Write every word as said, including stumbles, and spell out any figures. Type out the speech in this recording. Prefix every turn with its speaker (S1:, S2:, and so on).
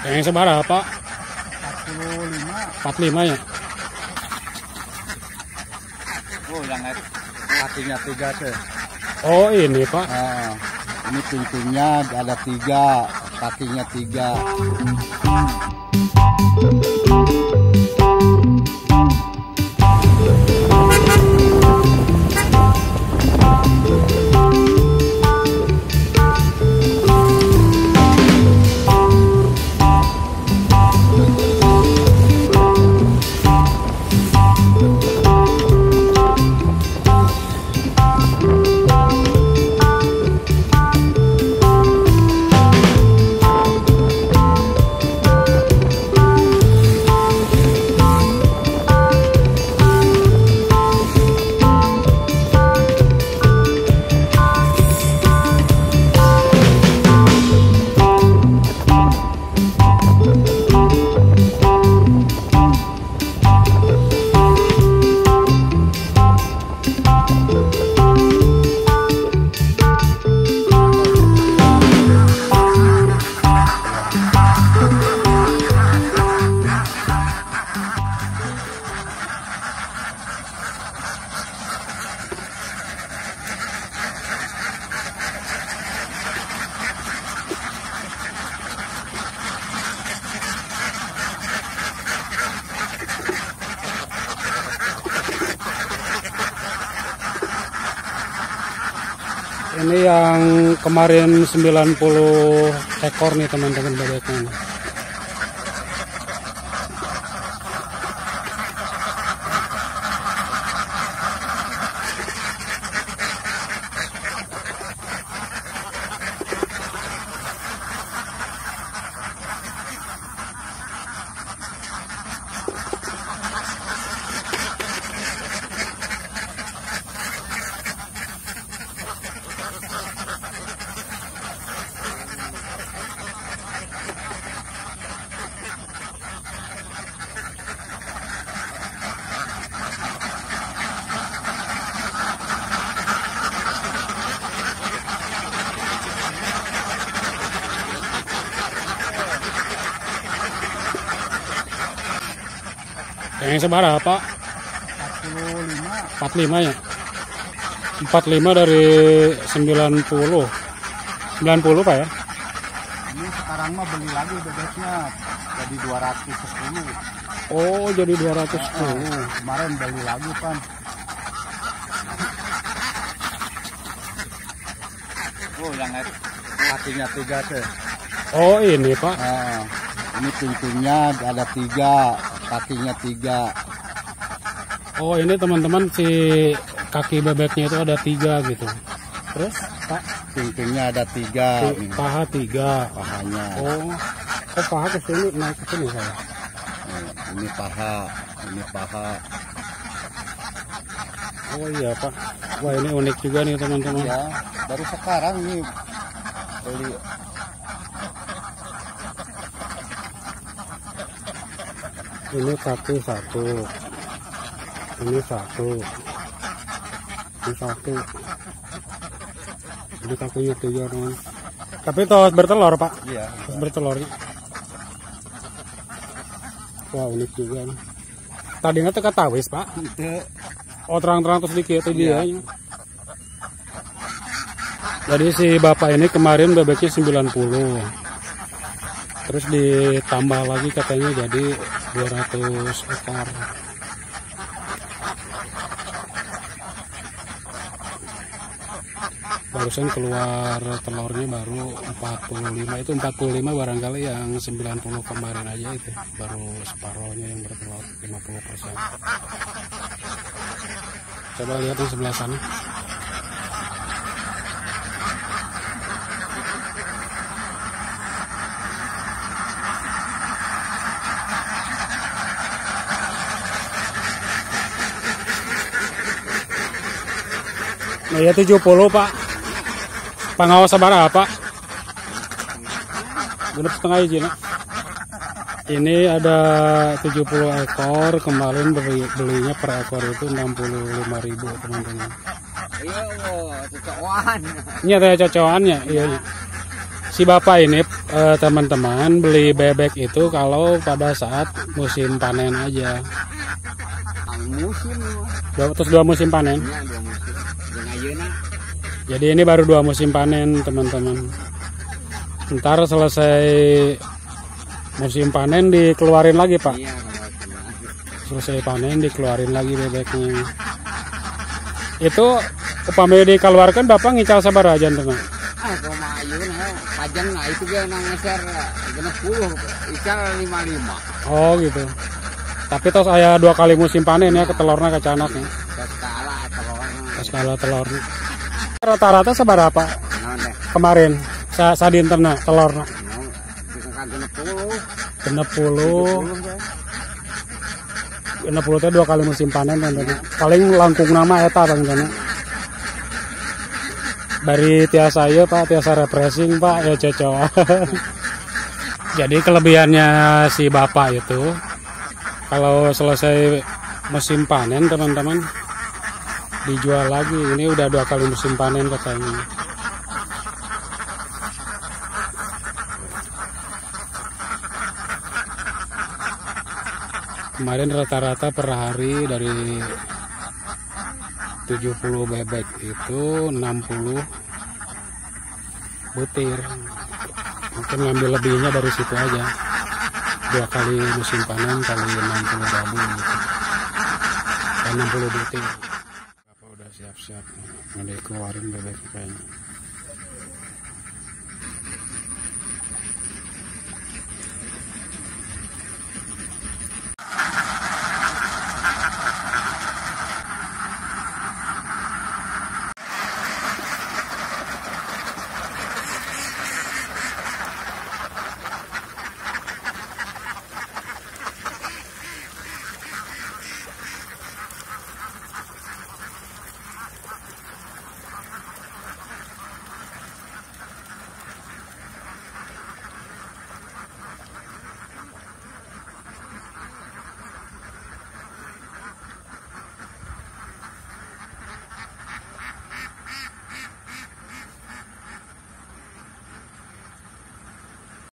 S1: Yang seberapa Pak?
S2: empat puluh lima.
S1: empat puluh lima ya?
S2: Oh, yang kakinya tiga tuh.
S1: Oh ini Pak.
S2: Nah, ini pintunya ada tiga, kakinya tiga.
S1: Ini yang kemarin sembilan puluh ekor nih teman-teman bebeknya. Yang seberapa Pak?
S2: empat puluh lima.
S1: empat puluh lima ya? empat puluh lima dari sembilan puluh. sembilan puluh Pak ya?
S2: Ini sekarang mah beli lagi bebeknya jadi dua ratus sepuluh.
S1: Oh, jadi dua ratus sepuluh.
S2: Nah, kemarin beli lagi kan. Oh, yang kakinya tiga tuh.
S1: Oh ini Pak.
S2: Nah, ini pintunya ada tiga, kakinya tiga.
S1: Oh ini teman-teman, si kaki bebeknya itu ada tiga gitu. Terus Pak?
S2: Pintunya ada tiga.
S1: Si, paha tiga.
S2: Pahanya.
S1: Oh, oh paha ke sini, naik ke sini saya.
S2: Nah, ini paha, ini paha.
S1: Oh iya Pak. Wah ini unik juga nih teman-teman.
S2: Ya, baru sekarang nih beli.
S1: Ini kaki satu, ini satu, ini satu, ini kakinya tiga teman. Tapi terus bertelur Pak.
S2: Iya.
S1: Terus bertelur. Wah unik juga nih. Tadinya teka tawis Pak. Oh terang-terang terus sedikit itu dia.
S2: Iya.
S1: Jadi si bapak ini kemarin bebeknya sembilan puluh. Terus ditambah lagi katanya jadi dua ratus ekor. Barusan keluar telurnya baru empat puluh lima. Itu empat puluh lima barangkali, yang sembilan puluh kemarin aja itu baru separohnya yang bertelur lima puluh persen. Coba lihat di sebelah sana. Nah ya tujuh puluh Pak. Pengawas sabar apa? Genep setengah hiji. Ini ada tujuh puluh ekor, kemarin beli, belinya per ekor itu enam puluh lima ribu teman-teman.
S2: Iya, cocokan.
S1: Ini ada cocokannya, iya. si bapak ini eh, teman-teman beli bebek itu kalau pada saat musim panen aja.
S2: Musim
S1: Dua, terus dua musim panen.
S2: ya, dua musim. Jeung ayeuna
S1: Jadi ini baru dua musim panen teman-teman. Ntar selesai musim panen dikeluarin lagi pak.
S2: iya kalau kena.
S1: Selesai panen dikeluarin lagi bebeknya. Itu upamanya dikeluarkan bapak ngical sabar aja tenang.
S2: Ah koma ayeuna pajang nah itu ge nang ngeser genep puluh ical lima puluh lima.
S1: Oh gitu. Tapi terus aya dua kali musim panen ya ke telurnya ke canaknya.
S2: Skala telurna.
S1: Skala telurnya. Rata-rata seberapa
S2: Naon deh?
S1: kemarin? Sa sadinterna telurna.
S2: Naon dikengka genep puluh.
S1: Genep puluh. Genep puluh teh dua kali musim panen kan tadi. Paling langkung nama eta bang kana. Bari tiasa ieu Pak, tiasa refreshing Pak ya cocok. Jadi kelebihannya si bapak itu kalau selesai musim panen teman-teman dijual lagi. Ini udah dua kali musim panen katanya. Kemarin rata-rata per hari dari tujuh puluh bebek itu enam puluh butir. Mungkin ngambil lebihnya dari situ aja. Dua kali musim panen kali enam puluh babu gitu. enam puluh butir. Bapak udah siap-siap mau dikeluarin bebek kayaknya.